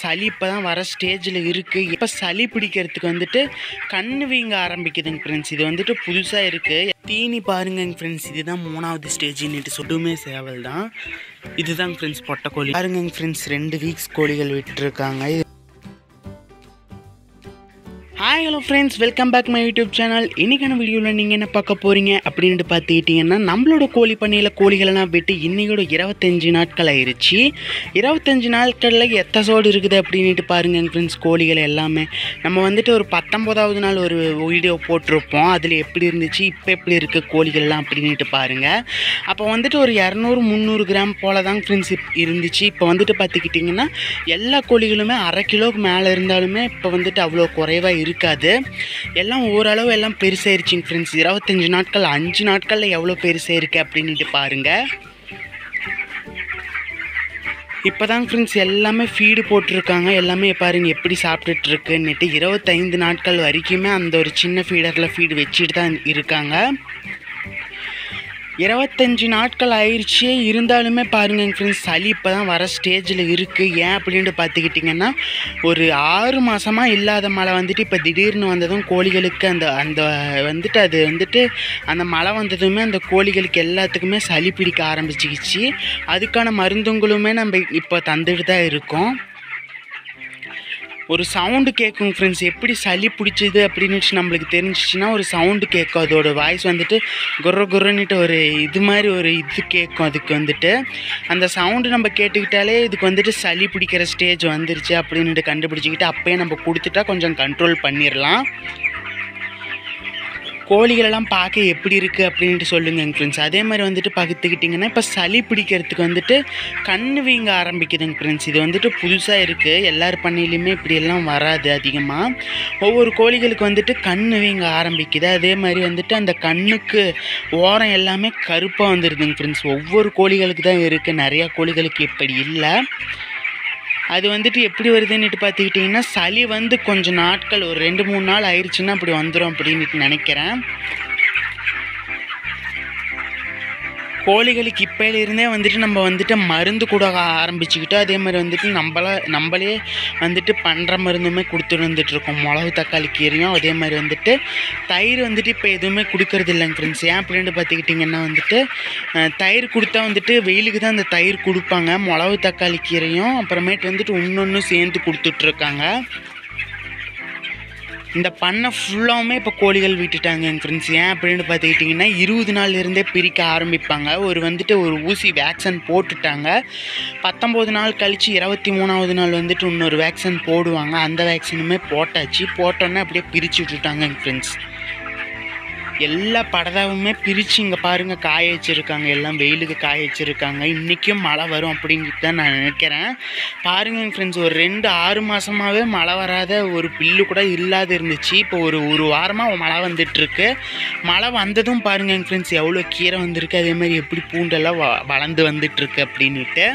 சளி இப்போ தான் வர ஸ்டேஜில் இருக்குது. இப்போ சளி பிடிக்கிறதுக்கு வந்துட்டு கண்ணு வீங்க ஆரம்பிக்குதுங்க ஃப்ரெண்ட்ஸ். இது வந்துட்டு புதுசாக இருக்குது. தீனி பாருங்கங்க ஃப்ரெண்ட்ஸ், இதுதான் 3வது ஸ்டேஜ்னுட்டு சொல்லுமே சேவல் தான். இதுதாங்க ஃப்ரெண்ட்ஸ் பொட்டைக்கோழி. பாருங்கங்க ஃப்ரெண்ட்ஸ் 2 வீக்ஸ் கோழிகள் விட்டுருக்காங்க. Hi hello friends, welcome back my YouTube channel. இன்றைக்கான வீடியோவில் நீங்கள் என்ன பார்க்க போகிறீங்க அப்படின்ட்டு பார்த்துக்கிட்டிங்கன்னா, நம்மளோட கோழி பண்ணையில் கோழிகளெல்லாம் விட்டு இன்றைக்கோட 25 நாட்கள் ஆயிடுச்சு. 25 நாட்களில் எத்தசோடு இருக்குது அப்படின்ட்டு பாருங்கள் ஃப்ரெண்ட்ஸ். கோழிகள் எல்லாமே நம்ம வந்துட்டு ஒரு 19வது நாள் ஒரு வீடியோ போட்டிருப்போம். அதில் எப்படி இருந்துச்சு, இப்போ எப்படி இருக்குது கோழிகள்லாம் அப்படின்ட்டு பாருங்கள். அப்போ வந்துட்டு ஒரு 200-300 கிராம் போல் தாங்க ஃப்ரெண்ட்ஸ் இருந்துச்சு. இப்போ வந்துட்டு பார்த்துக்கிட்டிங்கன்னா எல்லா கோழிகளுமே அரை கிலோவுக்கு மேலே இருந்தாலுமே இப்போ வந்துட்டு அவ்வளோ குறைவாக இருக்காது. எல்லாம் ஓரளவு எல்லாம் பெருசாயிருச்சுங்க ஃப்ரெண்ட்ஸ். 25 நாட்கள் 5 நாட்களில் எவ்வளோ பெருசாக இருக்குது அப்படின்ட்டு பாருங்கள். இப்போ தாங்க ஃப்ரெண்ட்ஸ் எல்லாமே ஃபீடு போட்டிருக்காங்க. எல்லாமே பாருங்கள் எப்படி சாப்பிட்டுட்ருக்குன்னுட்டு. 25 நாட்கள் வரைக்குமே அந்த ஒரு சின்ன ஃபீடரில் ஃபீடு வச்சுட்டு தான் இருக்காங்க. 25 நாட்கள் ஆயிடுச்சு. இருந்தாலுமே பாருங்கள் ஃப்ரெண்ட்ஸ் சளி இப்போ தான் வர ஸ்டேஜில் இருக்குது. ஏன் அப்படின்ட்டு பார்த்துக்கிட்டிங்கன்னா, ஒரு 6 மாதமாக இல்லாத மழை வந்துட்டு இப்போ திடீர்னு வந்ததும் கோழிகளுக்கு அந்த வந்துட்டு அது வந்துட்டு அந்த மழை வந்ததுமே அந்த கோழிகளுக்கு எல்லாத்துக்குமே சளி பிடிக்க ஆரம்பிச்சிக்கிச்சு. அதுக்கான மருந்துங்களுமே நம்ம இப்போ தந்துட்டு தான் இருக்கோம். ஒரு சவுண்டு கேட்கும் ஃப்ரெண்ட்ஸ். எப்படி சளி பிடிச்சிது அப்படின்னு நம்மளுக்கு தெரிஞ்சிச்சுன்னா ஒரு சவுண்டு கேட்கும். அதோட வாய்ஸ் வந்துட்டு குர்ரன்னுட்டு ஒரு இது மாதிரி ஒரு இது கேட்கும். அதுக்கு வந்துட்டு அந்த சவுண்டு நம்ம கேட்டுக்கிட்டாலே இதுக்கு வந்துட்டு சளி பிடிக்கிற ஸ்டேஜ் வந்துருச்சு அப்படின்ட்டு கண்டுபிடிச்சிக்கிட்டு அப்போயே நம்ம கொடுத்துட்டா கொஞ்சம் கண்ட்ரோல் பண்ணிடலாம். கோழிகளெல்லாம் பார்க்க எப்படி இருக்குது அப்படின்ட்டு சொல்லுங்கள் ஃப்ரெண்ட்ஸ். அதே மாதிரி வந்துட்டு பார்த்துக்கிட்டிங்கன்னா இப்போ சளி பிடிக்கிறதுக்கு வந்துட்டு கண்ணு வீங்க ஆரம்பிக்குதுங்க ஃப்ரெண்ட்ஸ். இது வந்துட்டு புதுசாக இருக்குது. எல்லார் பண்ணையிலையுமே இப்படியெல்லாம் வராது அதிகமாக. ஒவ்வொரு கோழிகளுக்கு வந்துட்டு கண்ணு வீங்க ஆரம்பிக்குது. அதே மாதிரி வந்துட்டு அந்த கண்ணுக்கு ஓரம் எல்லாமே கருப்பாக வந்துடுதுங்க ஃப்ரெண்ட்ஸ். ஒவ்வொரு கோழிகளுக்கு தான் இருக்குது, நிறையா கோழிகளுக்கு இப்படி இல்லை. அது வந்துட்டு எப்படி வருதுன்னுட்டு பார்த்துக்கிட்டிங்கன்னா, சளி வந்து கொஞ்சம் நாட்கள் ஒரு 2-3 நாள் ஆயிடுச்சுன்னா அப்படி வந்துடும் அப்படின்ட்டு நினைக்கிறேன். கோழிகளுக்கு இப்போலேருந்தே வந்துட்டு நம்ம வந்துட்டு மருந்து கூட ஆரம்பிச்சுக்கிட்டு அதே மாதிரி வந்துட்டு நம்மளே வந்துட்டு பண்ணுற மருந்துமே கொடுத்துட்டு வந்துட்டுருக்கோம். மிளகு தக்காளி கீரையும் அதே மாதிரி வந்துட்டு தயிர் வந்துட்டு இப்போ எதுவுமே கொடுக்கறது இல்லைங்க ஃப்ரெண்ட்ஸ். ஏன் அப்படின்ட்டு பார்த்துக்கிட்டிங்கன்னா வந்துட்டு தயிர் கொடுத்தா வந்துட்டு வெயிலுக்கு தான் அந்த தயிர் கொடுப்பாங்க. மிளகு தக்காளி கீரையும் அப்புறமேட்டு வந்துட்டு இன்னொன்று சேர்ந்து கொடுத்துட்ருக்காங்க. இந்த பண்ணை ஃபுல்லாகவுமே இப்போ கோழிகள் விட்டுட்டாங்க என் ஃப்ரெண்ட்ஸ். ஏன் அப்படின்னு பார்த்துக்கிட்டிங்கன்னா 20 நாள்லேருந்தே பிரிக்க ஆரம்பிப்பாங்க. வந்துட்டு ஒரு ஊசி வேக்சின் போட்டுட்டாங்க. 19 நாள் கழித்து 23வது நாள் வந்துட்டு இன்னொரு வேக்சின் போடுவாங்க. அந்த வேக்சினுமே போட்டாச்சு. போட்டோன்னே அப்படியே பிரித்து விட்டுட்டாங்க என் ஃப்ரெண்ட்ஸ். எல்லா படதாவுமே பிரித்து இங்கே பாருங்கள் காய வச்சுருக்காங்க. எல்லாம் வெயிலுக்கு காய வச்சுருக்காங்க. இன்றைக்கும் மழை வரும் அப்படின்ட்டு தான் நான் நினைக்கிறேன். பாருங்கள் ஃப்ரெண்ட்ஸ், ஒரு 6 மாதமாகவே மழை வராத ஒரு பில்லு கூட இல்லாத இருந்துச்சு. இப்போ ஒரு வாரமாக மழை வந்துட்டுருக்கு. மழை வந்ததும் பாருங்கள் ஃப்ரெண்ட்ஸ் எவ்வளோ கீரை வந்திருக்கு. அதே மாதிரி எப்படி பூண்டெல்லாம் வளர்ந்து வந்துட்டுருக்கு அப்படின்ட்டு.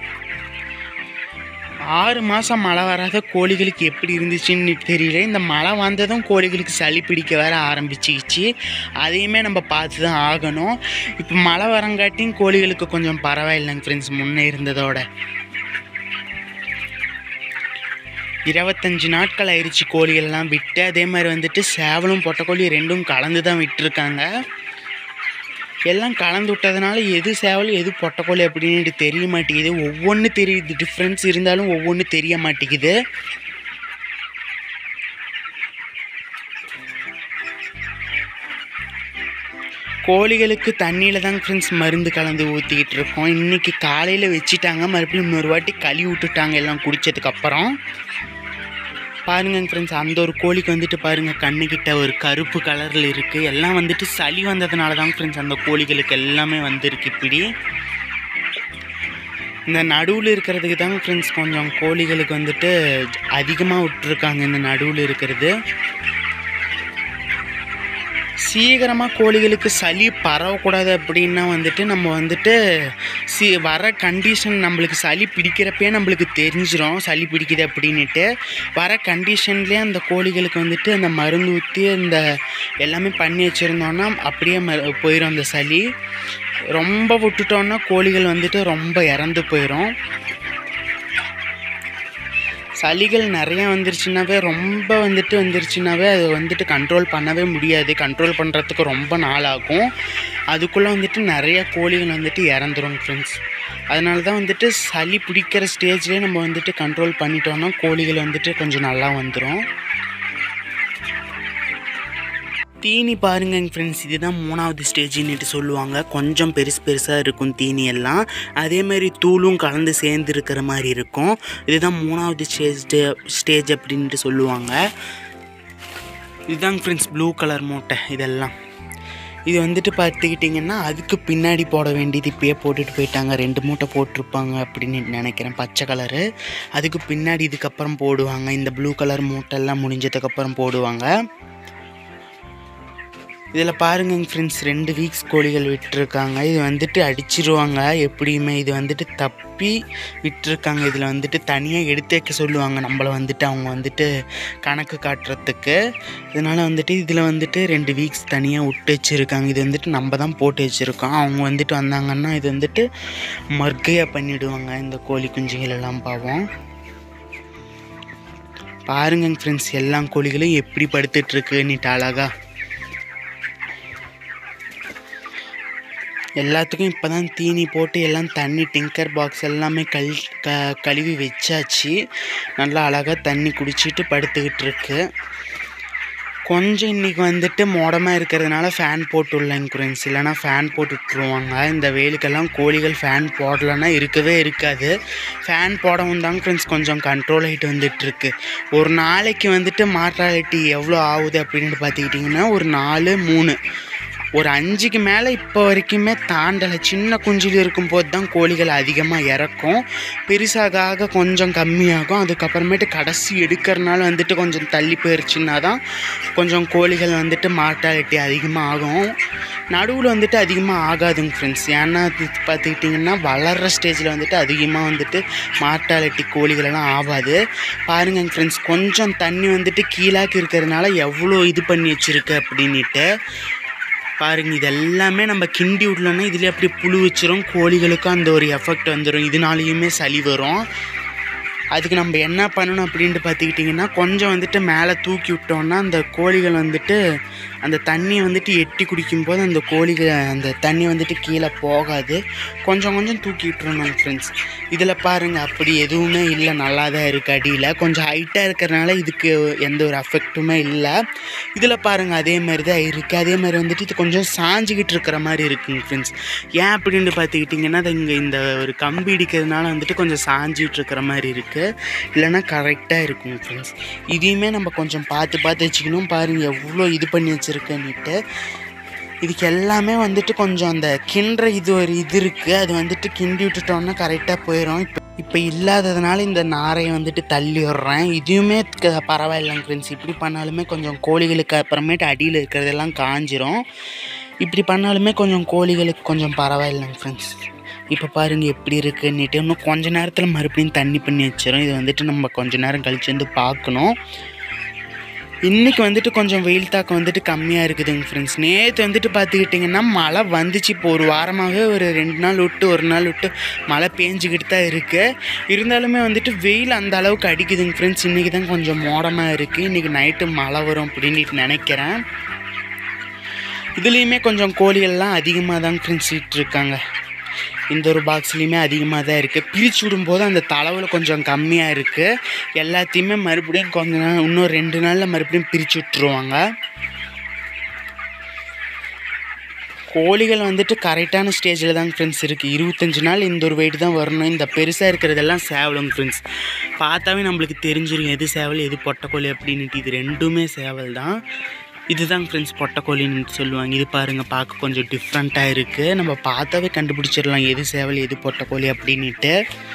6 மாதம் மழை வராத கோழிகளுக்கு எப்படி இருந்துச்சுன்னு தெரியல. இந்த மழை வந்ததும் கோழிகளுக்கு சளி பிடிக்க வேற ஆரம்பிச்சிக்கிச்சு. அதையுமே நம்ம பார்த்து தான் ஆகணும். இப்போ மழை வரங்காட்டியும் கோழிகளுக்கு கொஞ்சம் பரவாயில்லைங்க ஃப்ரெண்ட்ஸ் முன்னே இருந்ததோட. 25 நாட்கள் ஆயிடுச்சு கோழிகள்லாம் விட்டு. அதே மாதிரி வந்துட்டு சேவலும் பொட்டைக்கோழி 2ம் கலந்து தான் விட்டுருக்காங்க. எல்லாம் கலந்து விட்டதுனால எது சேவல் எது பொட்டைக்கோழி அப்படின்ட்டு தெரிய மாட்டேங்குது. ஒவ்வொன்று தெரியுது, டிஃப்ரென்ஸ் இருந்தாலும் ஒவ்வொன்று தெரிய மாட்டேங்குது. கோழிகளுக்கு தண்ணியில் தாங்க ஃப்ரெண்ட்ஸ் மருந்து கலந்து ஊற்றிக்கிட்டு இருக்கோம். இன்றைக்கி காலையில் வச்சுட்டாங்க, மறுபடியும் இன்னொரு வாட்டி கழுவி விட்டுட்டாங்க எல்லாம் குடித்ததுக்கப்புறம். பாருங்கள் ஃப்ரெண்ட்ஸ், அந்த ஒரு கோழிக்கு வந்துட்டு பாருங்கள் கண்ணுக்கிட்ட ஒரு கருப்பு கலரில் இருக்குது. எல்லாம் வந்துட்டு சளி வந்ததுனால தாங்க ஃப்ரெண்ட்ஸ் அந்த கோழிகளுக்கு எல்லாமே வந்திருக்கு. இப்படி இந்த நடுவில் இருக்கிறதுக்கு தாங்க ஃப்ரெண்ட்ஸ் கொஞ்சம் கோழிகளுக்கு வந்துட்டு அதிகமாக விட்டுருக்காங்க. இந்த நடுவில் இருக்கிறது சீக்கிரமாக கோழிகளுக்கு சளி பரவக்கூடாது அப்படின்னா வந்துட்டு நம்ம வந்துட்டு வர கண்டிஷன் நம்மளுக்கு சளி பிடிக்கிறப்பே நம்மளுக்கு தெரிஞ்சிடும் சளி பிடிக்குது அப்படின்ட்டு. வர கண்டிஷன்லேயே அந்த கோழிகளுக்கு வந்துட்டு அந்த மருந்து ஊற்றி அந்த எல்லாமே பண்ணி வச்சுருந்தோன்னா அப்படியே போயிடும் அந்த சளி. ரொம்ப விட்டுட்டோன்னா கோழிகள் வந்துட்டு ரொம்ப இறந்து போயிடும். சளிகள் நிறையா வந்துருச்சுனாவே அது வந்துட்டு கண்ட்ரோல் பண்ணவே முடியாது. கண்ட்ரோல் பண்ணுறதுக்கு ரொம்ப நாள் ஆகும். அதுக்குள்ளே வந்துட்டு நிறையா கோழிகள் வந்துட்டு இறந்துரும் ஃப்ரெண்ட்ஸ். அதனால தான் வந்துட்டு சளி பிடிக்கிற ஸ்டேஜ்லேயே நம்ம வந்துட்டு கண்ட்ரோல் பண்ணிட்டோம்னா கோழிகள் வந்துட்டு கொஞ்சம் நல்லா வந்துடும். தீனி பாருங்க ஃப்ரெண்ட்ஸ், இதுதான் 3வது ஸ்டேஜ்னுட்டு சொல்லுவாங்க. கொஞ்சம் பெருசாக இருக்கும் தீனி எல்லாம். அதேமாதிரி தூளும் கலந்து சேர்ந்து இருக்கிற மாதிரி இருக்கும். இதுதான் 3வது ஸ்டேஜ் அப்படின்ட்டு சொல்லுவாங்க. இதுதாங்க ஃப்ரெண்ட்ஸ் ப்ளூ கலர் மூட்டை. இதெல்லாம் இது வந்துட்டு பார்த்துக்கிட்டிங்கன்னா அதுக்கு பின்னாடி போட வேண்டியது இப்போயே போட்டுட்டு போயிட்டாங்க. 2 மூட்டை போட்டிருப்பாங்க அப்படின்னு நினைக்கிறேன், பச்சை கலரு. அதுக்கு பின்னாடி இதுக்கப்புறம் போடுவாங்க. இந்த ப்ளூ கலர் மூட்டைலாம் முடிஞ்சதுக்கப்புறம் போடுவாங்க. இதில் பாருங்க ஃப்ரெண்ட்ஸ் 2 வீக்ஸ் கோழிகள் விட்டுருக்காங்க. இது வந்துட்டு அடிச்சிருவாங்க எப்படியுமே. இது வந்துட்டு தப்பி விட்டுருக்காங்க. இதில் வந்துட்டு தனியாக எடுத்து வைக்க சொல்லுவாங்க நம்மளை வந்துட்டு, அவங்க வந்துட்டு கணக்கு காட்டுறதுக்கு. இதனால் வந்துட்டு இதில் வந்துட்டு 2 வீக்ஸ் தனியாக விட்டு வச்சுருக்காங்க. இது வந்துட்டு நம்ம தான் போட்டு வச்சுருக்கோம். அவங்க வந்துட்டு வந்தாங்கன்னா இது வந்துட்டு மர்க்கையாக பண்ணிவிடுவாங்க இந்த கோழி குஞ்சுகள் எல்லாம். பாவம் பாருங்க ஃப்ரெண்ட்ஸ், எல்லா கோழிகளும் எப்படி படுத்துட்ருக்குன்னுட்டு அழகா. எல்லாத்துக்கும் இப்போ தான் தீனி போட்டு எல்லாம் தண்ணி டிங்கர் பாக்ஸ் எல்லாமே கழுவி வச்சாச்சு. நல்லா அழகாக தண்ணி குடிச்சிட்டு படுத்துக்கிட்டு இருக்கு. கொஞ்சம் இன்றைக்கி வந்துட்டு மோடமாக இருக்கிறதுனால ஃபேன் போட்டு விடலைங்க ஃப்ரெண்ட்ஸ். இல்லைனா ஃபேன் போட்டு விட்ருவாங்க. இந்த வெயிலுக்கெல்லாம் கோழிகள் ஃபேன் போடலைன்னா இருக்கவே இருக்காது. ஃபேன் போடவும் தாங்க ஃப்ரெண்ட்ஸ் கொஞ்சம் கண்ட்ரோல் ஆகிட்டு வந்துட்டுருக்கு. ஒரு நாளைக்கு வந்துட்டு மார்டாலிட்டி எவ்வளோ ஆகுது அப்படின்னு பார்த்துக்கிட்டிங்கன்னா ஒரு 4, 3, ஒரு 5க்கு மேலே இப்போ வரைக்குமே தாண்டலை. சின்ன குஞ்சில் இருக்கும்போது தான் கோழிகள் அதிகமாக இறக்கும். பெருசாக கொஞ்சம் கம்மியாகும். அதுக்கப்புறமேட்டு கடைசி எடுக்கிறனால வந்துட்டு கொஞ்சம் தள்ளி போயிடுச்சுன்னா தான் கொஞ்சம் கோழிகள் வந்துட்டு மார்டாலிட்டி அதிகமாக ஆகும். நடுவில் வந்துட்டு அதிகமாக ஆகாதுங்க ஃப்ரெண்ட்ஸ். ஏன்னா பார்த்துக்கிட்டிங்கன்னா வளர்கிற ஸ்டேஜில் வந்துட்டு அதிகமாக வந்துட்டு மார்டாலிட்டி கோழிகளெல்லாம் ஆகாது. பாருங்க ஃப்ரெண்ட்ஸ், கொஞ்சம் தண்ணி வந்துட்டு கீழாக்கி இருக்கிறதுனால எவ்வளோ இது பண்ணி வச்சுருக்கு அப்படின்ட்டு பாருங்க. இது எல்லாமே நம்ம கிண்டி விடலன்னா இதில் அப்படி புழு வச்சிரும். கோழிகளுக்கும் அந்த ஒரு எஃபெக்ட் வந்துடும். இதனாலேயுமே சளி வரும். அதுக்கு நம்ம என்ன பண்ணணும் அப்படின்ட்டு பார்த்துக்கிட்டிங்கன்னா கொஞ்சம் வந்துட்டு மேலே தூக்கி விட்டோம்னா அந்த கோழிகள் வந்துட்டு அந்த தண்ணியை வந்துட்டு எட்டி குடிக்கும்போது அந்த கோழிகள் அந்த தண்ணி வந்துட்டு கீழே போகாது. கொஞ்சம் தூக்கி விட்டுருணும் ஃப்ரெண்ட்ஸ். இதில் பாருங்கள் அப்படி எதுவுமே இல்லை, நல்லா தான் இருக்குது. அடியில் கொஞ்சம் ஹைட்டாக இருக்கிறனால இதுக்கு எந்த ஒரு அஃபெக்ட்டுமே இல்லை. இதில் பாருங்கள் அதே மாதிரி தான் இருக்குது. அதே மாதிரி வந்துட்டு இது கொஞ்சம் சாஞ்சிக்கிட்டு இருக்கிற மாதிரி இருக்குங்க ஃப்ரெண்ட்ஸ். ஏன் அப்படின்ட்டு பார்த்துக்கிட்டிங்கன்னா அது இங்கே இந்த ஒரு கம்பி இடிக்கிறதுனால வந்துட்டு கொஞ்சம் சாஞ்சிக்கிட்டு இருக்கிற மாதிரி இருக்குது. இல்லைன்னா கரெக்டாக இருக்கும் ஃப்ரெண்ட்ஸ். இதையுமே நம்ம கொஞ்சம் பார்த்து வச்சுக்கணும். பாருங்கள் எவ்வளோ இது பண்ணி வச்சுருக்குன்னுட்டு. இதுக்கு எல்லாமே வந்துட்டு கொஞ்சம் அந்த கிண்டுற ஒரு இது இருக்குது. அது வந்துட்டு கிண்டி விட்டுட்டோன்னா கரெக்டாக போயிடும். இப்போ இல்லாததுனால இந்த நாரையை வந்துட்டு தள்ளி விடுறேன். இதுவுமே பரவாயில்லைங்க ஃப்ரெண்ட்ஸ். இப்படி பண்ணாலுமே கொஞ்சம் கோழிகளுக்கு அப்புறமேட்டு அடியில் இருக்கிறதெல்லாம் காஞ்சிரும். இப்படி பண்ணாலுமே கொஞ்சம் கோழிகளுக்கு கொஞ்சம் பரவாயில்லைங்க ஃப்ரெண்ட்ஸ். இப்போ பாருங்கள் எப்படி இருக்குன்னுட்டு. இன்னும் கொஞ்ச நேரத்தில் மறுபடியும் தண்ணி பண்ணி வச்சிடும். இது வந்துட்டு நம்ம கொஞ்ச நேரம் கழிச்சு வந்து பார்க்கணும். இன்றைக்கி வந்துட்டு கொஞ்சம் வெயில் தாக்கம் வந்துட்டு கம்மியாக இருக்குதுங்க ஃப்ரெண்ட்ஸ். நேற்று வந்துட்டு பார்த்துக்கிட்டிங்கன்னா மழை வந்துச்சு. இப்போ ஒரு வாரமாகவே ஒரு 2 நாள் விட்டு 1 நாள் விட்டு மழை பேஞ்சிக்கிட்டு தான் இருக்குது. இருந்தாலுமே வந்துட்டு வெயில் அந்த அளவுக்கு அடிக்குதுங்க ஃப்ரெண்ட்ஸ். இன்றைக்கி தான் கொஞ்சம் மோடமாக இருக்குது. இன்றைக்கி நைட்டு மழை வரும் அப்படின்னு நினைக்கிறேன். இதுலேயுமே கொஞ்சம் கோழிகள்லாம் அதிகமாக தாங்க ஃப்ரெண்ட்ஸ் இருக்காங்க. இந்த ஒரு பாக்ஸ்லேயுமே அதிகமாக தான் இருக்குது. பிரித்து விடும்போது அந்த தளவில் கொஞ்சம் கம்மியாக இருக்குது. எல்லாத்தையுமே மறுபடியும் கொஞ்ச நாள் இன்னும் 2 நாளில் மறுபடியும் பிரித்து விட்டுருவாங்க. கோழிகள் வந்துட்டு கரெக்டான ஸ்டேஜில் தாங்க ஃப்ரெண்ட்ஸ் இருக்குது. 25 நாள் இந்த ஒரு வெயிட் தான் வரணும். இந்த பெருசாக இருக்கிறதெல்லாம் சேவலுங்க ஃப்ரெண்ட்ஸ். பார்த்தாவே நம்மளுக்கு தெரிஞ்சிடும் எது சேவல் எது பொட்டைக்கோழி அப்படின்ட்டு. இது 2மே சேவல் தான். இதுதாங்க ஃப்ரெண்ட்ஸ் பொட்டைக்கோழின்னு சொல்லுவாங்க. இது பாருங்கள் பார்க்க கொஞ்சம் டிஃப்ரெண்ட்டாக இருக்குது. நம்ம பார்த்தாவே கண்டுபிடிச்சிடலாம் எது சேவல் எது பொட்டைக்கோழி அப்படின்ட்டு.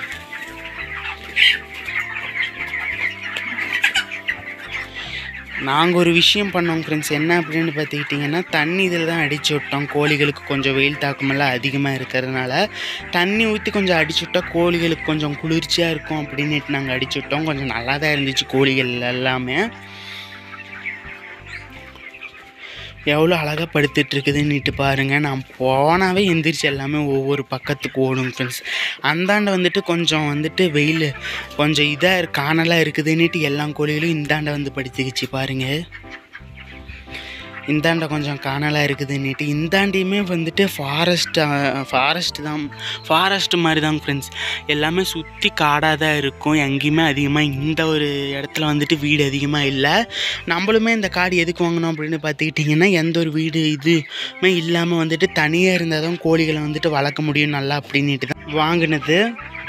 நாங்கள் ஒரு விஷயம் பண்ணோம் ஃப்ரெண்ட்ஸ். என்ன அப்படின்னு பார்த்துக்கிட்டிங்கன்னா தண்ணி இதில் தான் அடித்து விட்டோம். கோழிகளுக்கு கொஞ்சம் வெயில் தாக்கமெல்லாம் அதிகமாக இருக்கிறதுனால தண்ணி ஊற்றி கொஞ்சம் அடிச்சு விட்டோம். கோழிகளுக்கு கொஞ்சம் குளிர்ச்சியாக இருக்கும் அப்படின்ட்டு நாங்கள் அடிச்சு விட்டோம். கொஞ்சம் நல்லா தான் இருந்துச்சு கோழிகள் எல்லாமே. எவ்வளோ அழகாக படுத்துட்ருக்குதுன்னுட்டு பாருங்கள். நான் போனாவே எந்திரிச்சு எல்லாமே ஒவ்வொரு பக்கத்துக்கு ஓடும் ஃப்ரெண்ட்ஸ். அந்தாண்ட வந்துட்டு கொஞ்சம் வந்துட்டு வெயில் கொஞ்சம் இதாக காணலாக இருக்குதுன்னுட்டு எல்லா கோழிகளும் இந்தாண்ட வந்து படுத்துக்கிச்சு பாருங்கள். இந்தாண்ட கொஞ்சம் காணலாக இருக்குதுன்னுட்டு இந்தாண்டியுமே வந்துட்டு ஃபாரஸ்ட் மாதிரி தான் ஃப்ரெண்ட்ஸ். எல்லாமே சுற்றி காடாக தான் இருக்கும். எங்கேயுமே அதிகமாக இந்த ஒரு இடத்துல வந்துட்டு வீடு அதிகமாக இல்லை. நம்மளுமே இந்த காடு எதுக்கு வாங்கினோம் அப்படின்னு பார்த்துக்கிட்டிங்கன்னா, எந்த ஒரு வீடு இதுவுமே இல்லாமல் வந்துட்டு தனியாக இருந்தால் தான் கோழிகளை வந்துட்டு வளர்க்க முடியும் நல்லா அப்படின்ட்டு தான் வாங்கினது.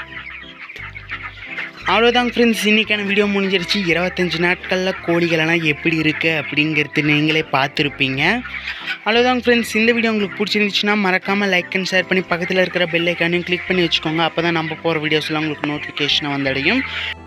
அவ்வளோதாங்க ஃப்ரெண்ட்ஸ், இன்றைக்கான வீடியோ முடிஞ்சிருச்சு. 25 நாட்களில் கோழிகளெல்லாம் எப்படி இருக்குது அப்படிங்கிறது நீங்களே பார்த்துருப்பீங்க. அவ்வளோதாங்க ஃப்ரெண்ட்ஸ், இந்த வீடியோ உங்களுக்கு பிடிச்சிருந்துச்சுன்னா மறக்காமல் லைக் அண்ட் ஷேர் பண்ணி பக்கத்தில் இருக்கிற பெல் ஐக்கானையும் கிளிக் பண்ணி வச்சுக்கோங்க. அப்போ தான் நம்ம போகிற வீடியோஸ்லாம் உங்களுக்கு நோட்டிஃபிகேஷனாக வந்தடையும்.